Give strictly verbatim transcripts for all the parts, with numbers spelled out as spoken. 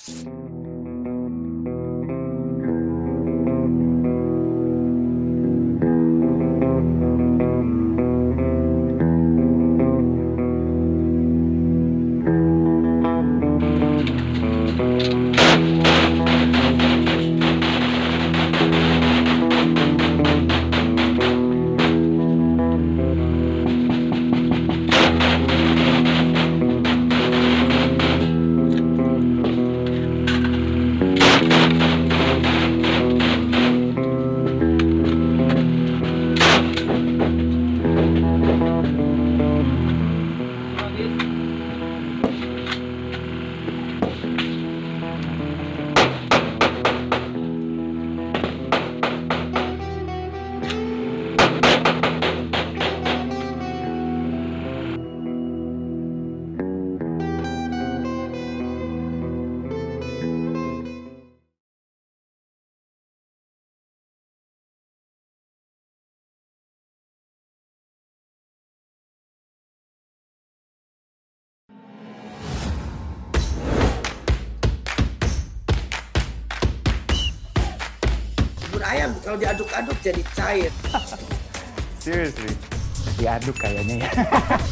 Ayam kalau diaduk-aduk jadi cair. Seriously, diaduk kayaknya ya.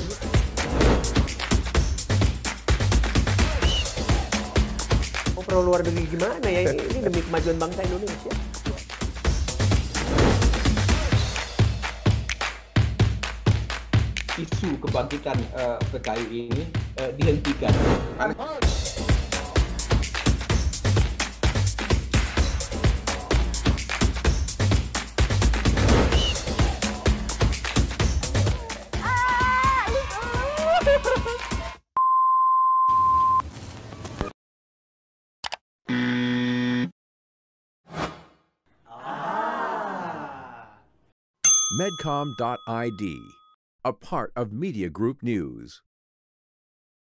Oh, perlu luar negeri gimana ya? Ini demi kemajuan bangsa Indonesia. Isu kebangkitan uh, P K I ini uh, dihentikan. Medcom dot I D, a part of Media Group News.